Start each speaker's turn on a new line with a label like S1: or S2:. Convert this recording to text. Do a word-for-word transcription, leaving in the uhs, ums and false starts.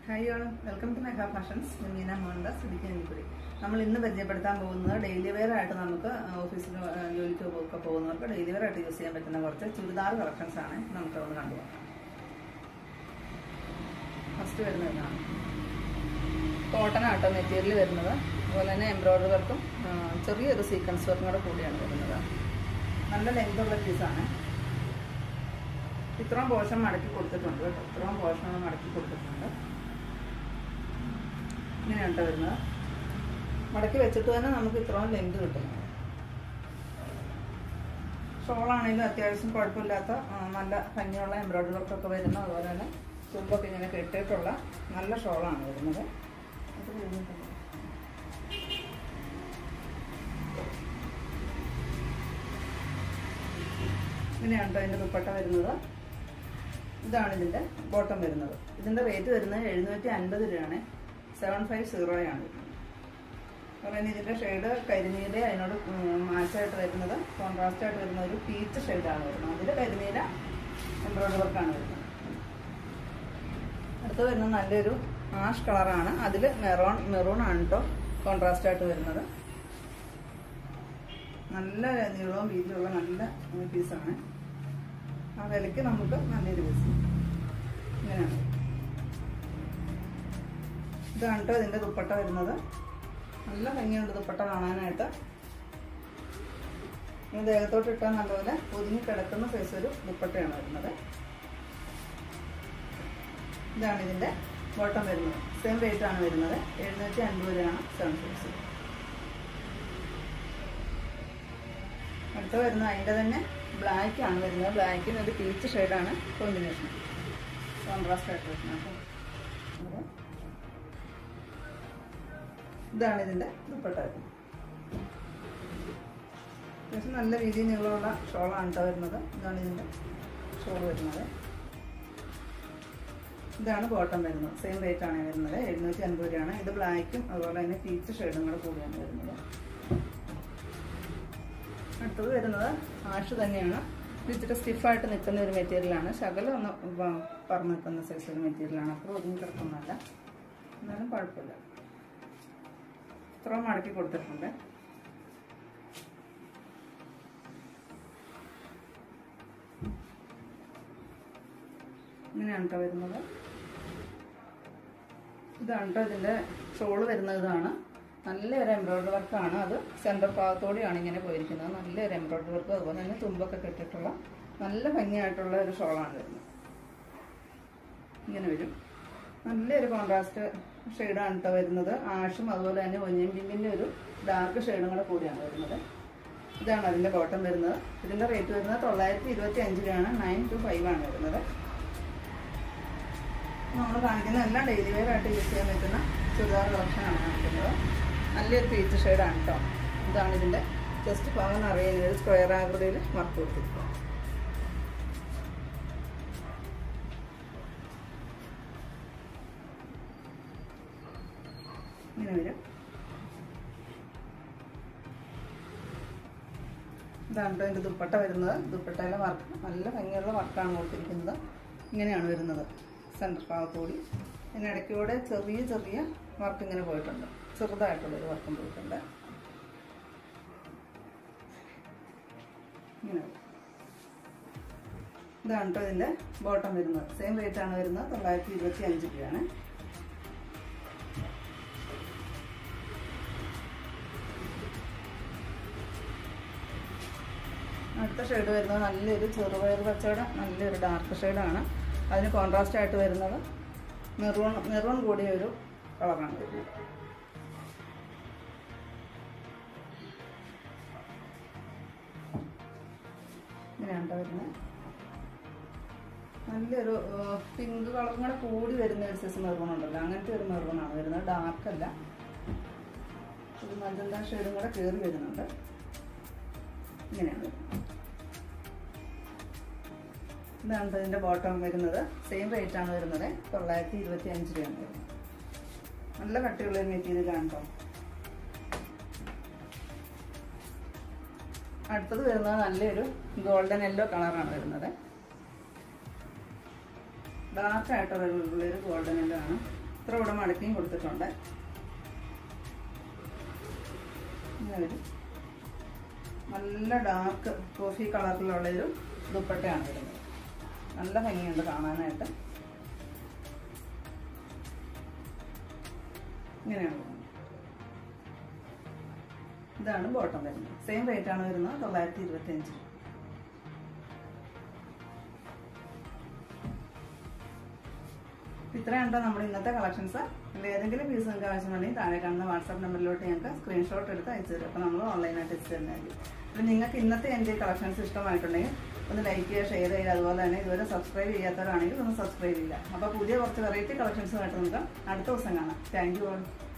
S1: Hi all, welcome to Mega Fashions. I'm Meena Mohandas. We will use Dailywear at office Dailywear use Churidar collections. First, cotton material embroidery work, sequence work. Length of the piece. ഇത്രയും portion മടക്കി കൊടുത്തിട്ടുണ്ട് കേട്ടോ ഇത്രയും portion ആണ് മടക്കി കൊടുത്തിട്ടുണ്ട് ഇങ്ങനെയാണ് വരുന്നത് മടക്കി വെച്ചിട്ട് തന്നെ നമുക്ക് ഇത്രയും ലെങ്ത് കിട്ടും ഷോൾ ആണെങ്കിലും അത്യാവശ്യം കുഴപ്പമില്ലാത്ത നല്ല ഭംഗിയുള്ള എംബ്രോയിഡറി വർക്ക് ഒക്കെ വരുന്ന അതുപോലെ തന്നെ തുമ്പൊക്കെ ഇങ്ങനെ കെട്ടിയിട്ടുള്ള നല്ല ഷോൾ ആണ് വരുന്നത് അത് കഴിഞ്ഞിട്ടുണ്ട് ഇങ്ങനെയാണ് ഇതിന്റെ ദുപ്പട്ട വരുന്നത് ഇതാണ് ഇതിന്റെ ബോട്ടം വരുന്നത് ഇതിന്റെ റേറ്റ് വരുന്നത് എഴുന്നൂറ്റി അൻപത് രൂപയാണ് സെവൻ ഫൈവ് സീറോ ആണ് അപ്പോൾ ഇതിന്റെ ഷെയ്ഡ് കരിനീല അതിനോട് മാച്ചായിട്ട് വരുന്നത് കോൺട്രാസ്റ്റ് ആയിട്ട് വരുന്ന ഒരു പീച്ച് ഷെയ്ഡാണ് വരുന്നത് അതിൽ കരിനീല എംബ്രോയിഡറി വർക്കാണ് വരുന്നത് അടുത്ത വരുന്നത് നല്ലൊരു ആഷ് കളറാണ് അതിൽ മെറൂൺ മെറൂൺ ആണ് കേട്ടോ കോൺട്രാസ്റ്റ് ആയിട്ട് വരുന്നത് നല്ല നീളവും വീതിയുള്ള നല്ല പീസാണ് ആ വിലയ്ക്ക് നമുക്ക് നല്ലൊരു പീസ് ഇങ്ങനെയാണ് ഇതാണ് കേട്ടോ ഇതിൻ്റെ ദുപ്പട്ട വരുന്നത് നല്ല ഭംഗിയുണ്ട് ദുപ്പട്ട കാണാനായിട്ട് ഇത് ദേഹത്തോട്ട് ഇട്ടാൽ നല്ലപോലെ ഒതുങ്ങി കിടക്കുന്ന സൈസ് ഒരു ദുപ്പട്ടയാണ് വരുന്നത് ഇതാണ് ഇതിൻ്റെ ബോട്ടം വരുന്നത് സെയിം റേറ്റ് ആണ് വരുന്നത് എഴുന്നൂറ്റി അൻപത് രൂപയാണ് സെവൻ സൈസ് അടുത്ത വരുന്നത് അതിൻ്റെ തന്നെ ബ്ലാക്ക് ആണ് വരുന്നത് ബ്ലാക്കിന് ഒരു പീച്ച് ഷെയ്ഡാണ് കോമ്പിനേഷൻ കോൺട്രാസ്റ്റ് ആയിട്ട് വരുന്നത് ഇതാണ് ഇതിൻ്റെ ദുപ്പട്ട വരുന്നത് അത്യാവശ്യം നല്ല രീതിയിൽ നീളമുള്ള ഷോളാണ് കേട്ടോ വരുന്നത് ഇതാണ് ഇതിൻ്റെ ഷോൾ വരുന്നത് ഇതാണ് ബോട്ടം വരുന്നത് സെയിം റേറ്റ് ആണ് വരുന്നത് എഴുന്നൂറ്റി അൻപത് രൂപയാണ് ഇത് ബ്ലാക്കും അതുപോലെ തന്നെ പീച്ച് ഷെയ്ഡും കൂടെ കൂടിയാണ് വരുന്നത് അടുത്തത് വരുന്നത് ആഷ് തന്നെയാണ് ഇച്ചിരി സ്റ്റിഫായിട്ട് നിൽക്കുന്ന ഒരു മെറ്റീരിയലാണ് ശകലം ഒന്ന് പറന്ന് നിൽക്കുന്ന സൈസ് ഒരു മെറ്റീരിയലാണ് അപ്പോൾ ഒതുങ്ങി കിടക്കുന്നതല്ല എന്നാലും കുഴപ്പമില്ല ഇത്രയും മടക്കി കൊടുത്തിട്ടുണ്ട് ഇങ്ങനെയാണ് കേട്ടോ വരുന്നത് ഇതാണ് കേട്ടോ ഇതിൻ്റെ ഷോള് വരുന്നത് ഇതാണ് നല്ലൊരു എംബ്രോയിഡറി വർക്കാണ് അത് സെൻറ്റർ ഭാഗത്തോടെയാണ് ഇങ്ങനെ പോയിരിക്കുന്നത് നല്ലൊരു എംബ്രോയിഡറി വർക്ക് അതുപോലെ തന്നെ തുമ്പൊക്കെ കെട്ടിട്ടുള്ള നല്ല ഭംഗിയായിട്ടുള്ള ഒരു ഷോളാണ് വരുന്നത് ഇങ്ങനെ വരും നല്ലൊരു കോൺട്രാസ്റ്റ് ഷെയ്ഡാണ് കേട്ടോ വരുന്നത് ആഷും അതുപോലെ തന്നെ ഒനിയൻ പിങ്കിൻ്റെ ഒരു ഡാർക്ക് ഷെയ്ഡും കൂടെ കൂടിയാണ് വരുന്നത് ഇതാണ് അതിൻ്റെ ബോട്ടം വരുന്നത് ഇതിൻ്റെ റേറ്റ് വരുന്നത് തൊള്ളായിരത്തി ഇരുപത്തി അഞ്ച് രൂപയാണ് നയൻ ടു ഫൈവ് ആണ് വരുന്നത് നമ്മൾ കാണിക്കുന്ന എല്ലാം ഡെയിലി വെയർ ആയിട്ട് യൂസ് ചെയ്യാൻ പറ്റുന്ന ചുരിദാർ കളക്ഷനാണ് കാണിക്കുന്നത് നല്ലൊരു പീച്ച് ഷെയ്ഡാണ് കേട്ടോ ഇതാണ് ഇതിൻ്റെ ജസ്റ്റ് ഭാഗം അറിയുന്നത് സ്ക്വയർ ആകൃതിയിൽ വർക്ക് കൊടുത്തിരിക്കുക ഇങ്ങനെ വരും ഇതാണ് കേട്ടോ ഇതിൻ്റെ ദുപ്പട്ട വരുന്നത് ദുപ്പട്ടയിലെ വർക്ക് നല്ല ഭംഗിയുള്ള വർക്കാണ് കൊടുത്തിരിക്കുന്നത് ഇങ്ങനെയാണ് വരുന്നത് സെൻറ്റർ ഭാഗത്തുകൂടി ഇതിനിടയ്ക്കൂടെ ചെറിയ ചെറിയ വർക്ക് ഇങ്ങനെ പോയിട്ടുണ്ട് ചെറുതായിട്ടുള്ളൊരു വർക്കും പോയിട്ടുണ്ട് ഇങ്ങനെ ഇതാണ് കേട്ടോ ഇതിൻ്റെ ബോട്ടം വരുന്നത് സെയിം റേറ്റ് ആണ് വരുന്നത് തൊള്ളായിരത്തി ഇരുപത്തി അഞ്ച് രൂപയാണ് അടുത്ത ഷെയ്ഡ് വരുന്നത് നല്ലൊരു ചെറുപയർ പച്ചയുടെ നല്ലൊരു ഡാർക്ക് ഷെയ്ഡാണ് അതിന് കോൺട്രാസ്റ്റ് ആയിട്ട് വരുന്നത് മെറൂൺ മെറൂൺ കൂടിയ ഒരു കളറാണ് വരുന്നത് ഇങ്ങനെയാണ് വരുന്നത് നല്ലൊരു പിങ്ക് കളറും കൂടെ കൂടി വരുന്ന ഒരു സൈസ് മെറൂൺ ഉണ്ടല്ലോ അങ്ങനത്തെ ഒരു മെറൂണാണ് വരുന്നത് ഡാർക്കല്ല ഒരു മജന്ത ഷെയ്ഡും കൂടെ കയറി വരുന്നുണ്ട് ഇങ്ങനെയാണ് വരുന്നത് ഇതാണ് ഇതിൻ്റെ ബോട്ടം വരുന്നത് സെയിം റേറ്റ് ആണ് വരുന്നത് തൊള്ളായിരത്തി ഇരുപത്തി അഞ്ച് രൂപയാണ് വരുന്നത് നല്ല കട്ടിയുള്ള ഒരു മെറ്റീരിയലാണ് കേട്ടോ അടുത്തത് വരുന്നത് നല്ലൊരു ഗോൾഡൻ യെല്ലോ കളറാണ് വരുന്നത്. ഡാർക്ക് ആയിട്ടുള്ള ഒരു ഗോൾഡൻ യെല്ലോ ആണ്. ഇത്ര ഇവിടെ മടക്കിയും കൊടുത്തിട്ടുണ്ട്. നല്ല ഡാർക്ക് കോഫി കളറിലുള്ളൊരു ദുപ്പട്ടയാണ് വരുന്നത്. നല്ല ഭംഗിയുണ്ട് കാണാനായിട്ട്. ഇങ്ങനെയാണ്. ഇതാണ് ബോട്ടം വരുന്നത്. സെയിം റേറ്റ് ആണ് വരുന്നത്, തൊള്ളായിരത്തി ഇരുപത്തി അഞ്ച്. ഇത്രയുണ്ടോ നമ്മുടെ ഇന്നത്തെ കളക്ഷൻസ്. ഇതിൽ ഏതെങ്കിലും പീസ് നിങ്ങൾക്ക് ആവശ്യമുണ്ടെങ്കിൽ താഴെ കാണുന്ന വാട്സാപ്പ് നമ്പറിലോട്ട് ഞങ്ങൾക്ക് സ്ക്രീൻഷോട്ട് എടുത്ത് അയച്ചു തരും. അപ്പോൾ നമ്മൾ ഓൺലൈനായിട്ട് എത്തിച്ചു തരുന്നതായിരിക്കും. അപ്പോൾ നിങ്ങൾക്ക് ഇന്നത്തെ എൻ്റെ കളക്ഷൻസ് ഇഷ്ടമായിട്ടുണ്ടെങ്കിൽ ഒന്ന് ലൈക്ക് ചെയ്യുക, ഷെയർ ചെയ്യുക. അതുപോലെ തന്നെ ഇതുവരെ സബ്സ്ക്രൈബ് ചെയ്യാത്തവരാണെങ്കിൽ ഒന്ന് സബ്സ്ക്രൈബ് ചെയ്യുക. അപ്പോൾ പുതിയ കുറച്ച് വെറൈറ്റി കളക്ഷൻസുമായിട്ട് നമുക്ക് അടുത്ത ദിവസം കാണാം. Thank you all.